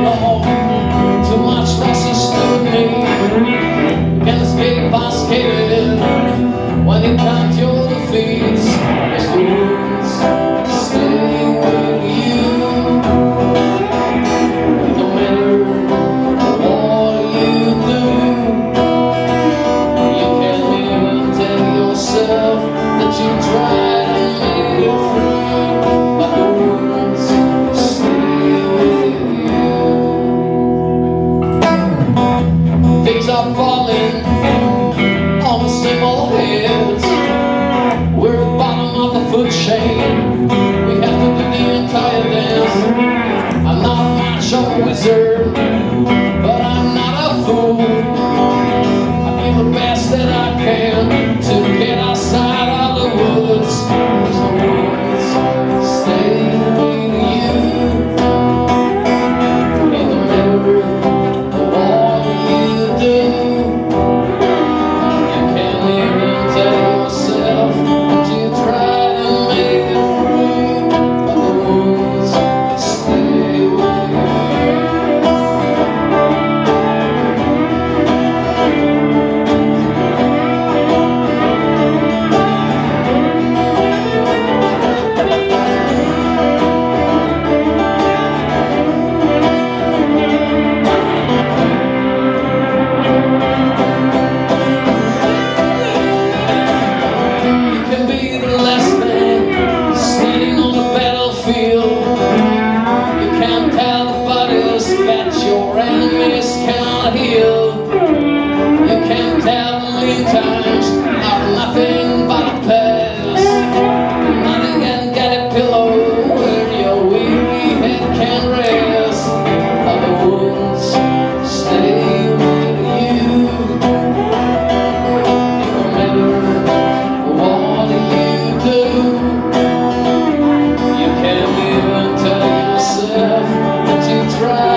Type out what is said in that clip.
along. Too much losses to me. Can't escape by skating. When you count your defeats, as the wounds stay with you. No matter what you do, you can't even tell yourself that you tried and made it through. But the wounds stay with you. Things are falling on the same old heads. We're at the bottom of the food chain. We have to do the entire dance. I'm not much of a wizard, but I'm not a fool. I do the best that I can to get outside of the woods. 'Cause the woods stay with you. In the mirror of all you do, you can't even tell yourself that you tried and made it through. But the woods stay with you. You can be the last man standing on the battlefield. You can't tell the bodies that your enemies cannot heal. You can't tell the lean times are nothing but a past. Nothing can get a pillow where your weary head can rest. But the wounds stay with you. No matter what you do, you can't even tell yourself that you tried.